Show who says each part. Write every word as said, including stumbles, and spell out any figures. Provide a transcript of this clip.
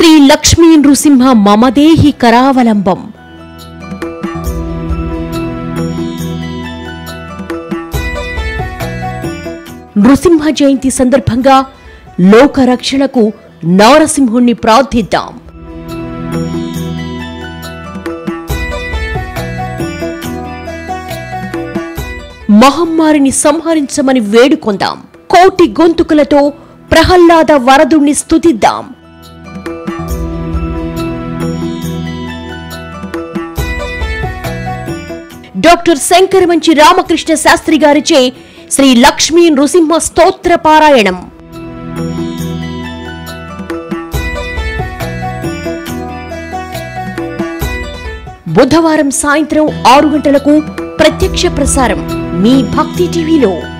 Speaker 1: శ్రీ లక్ష్మీ నృసింహ మమదేహి కరావలంబం. నృసింహ జయంతి సందర్భంగా లోక రక్షణకు నారసింహుణ్ణి ప్రార్థిద్దాం. మహమ్మారిని సంహరించమని వేడుకొందాం. కోటి గొంతుకులతో ప్రహ్లాద వరదుణ్ణి స్తుతిద్దాం. డాక్టర్ శంకరమంచి రామకృష్ణ శాస్త్రి గారిచే శ్రీ లక్ష్మీ నృసింహ స్తోత్ర పారాయణం. బుధవారం సాయంత్రం ఆరు గంటలకు ప్రత్యక్ష ప్రసారం మీ భక్తి టీవీలో.